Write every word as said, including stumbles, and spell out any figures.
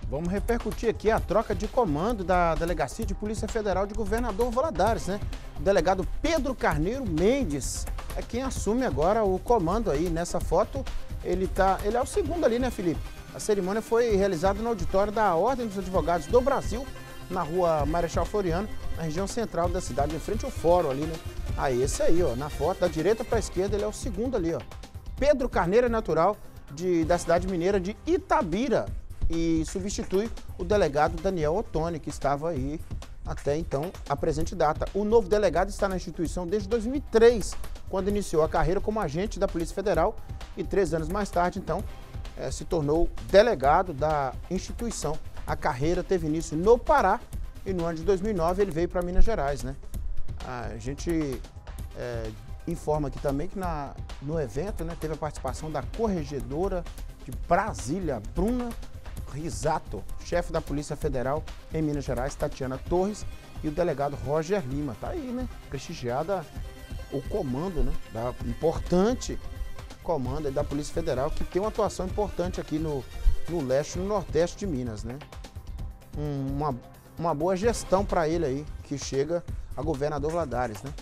Vamos repercutir aqui a troca de comando da Delegacia de Polícia Federal de Governador Valadares, né? O delegado Pedro Carneiro Mendes é quem assume agora o comando aí. Nessa foto, ele tá, ele é o segundo ali, né, Felipe? A cerimônia foi realizada no auditório da Ordem dos Advogados do Brasil, na rua Marechal Floriano, na região central da cidade, em frente ao fórum ali, né? Ah, esse aí, ó, na foto, da direita para a esquerda, ele é o segundo ali, ó. Pedro Carneiro é natural de, da cidade mineira de Itabira e substitui o delegado Daniel Ottoni, que estava aí até então a presente data. O novo delegado está na instituição desde dois mil e três, quando iniciou a carreira como agente da Polícia Federal e três anos mais tarde, então, é, se tornou delegado da instituição. A carreira teve início no Pará e no ano de dois mil e nove ele veio para Minas Gerais, né? A gente é, informa aqui também que na, no evento, né, teve a participação da corregedora de Brasília, Bruna Risato, chefe da Polícia Federal em Minas Gerais, Tatiana Torres, e o delegado Roger Lima. Tá aí, né? Prestigiada o comando, né? Da importante comando da Polícia Federal, que tem uma atuação importante aqui no, no leste e no nordeste de Minas, né? Um, uma, uma boa gestão para ele aí, que chega a governador Valadares, né?